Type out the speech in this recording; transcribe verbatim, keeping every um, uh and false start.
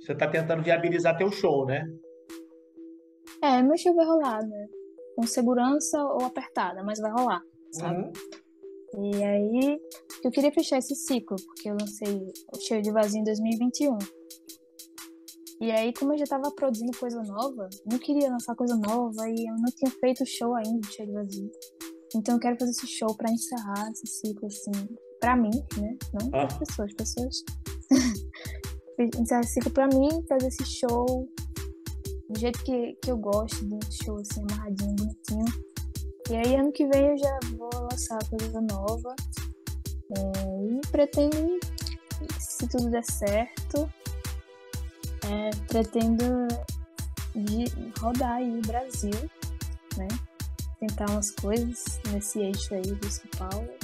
Você tá tentando viabilizar teu show, né? É, meu show vai rolar, né? Com segurança ou apertada, mas vai rolar, sabe? Uhum. E aí, eu queria fechar esse ciclo, porque eu lancei o Cheio de Vazio em dois mil e vinte e um. E aí, como eu já tava produzindo coisa nova, não queria lançar coisa nova e eu não tinha feito show ainda do Cheio de Vazio. Então eu quero fazer esse show pra encerrar esse ciclo, assim, pra mim, né? Não para as Ah, pessoas, as pessoas. Encerrar esse ciclo pra mim, fazer esse show do jeito que, que eu gosto, de um show assim, amarradinho, bonitinho. E aí, ano que vem eu já vou lançar coisa nova. É, e pretendo, se tudo der certo, é, pretendo de rodar aí o Brasil, né? Tentar umas coisas nesse eixo aí do São Paulo.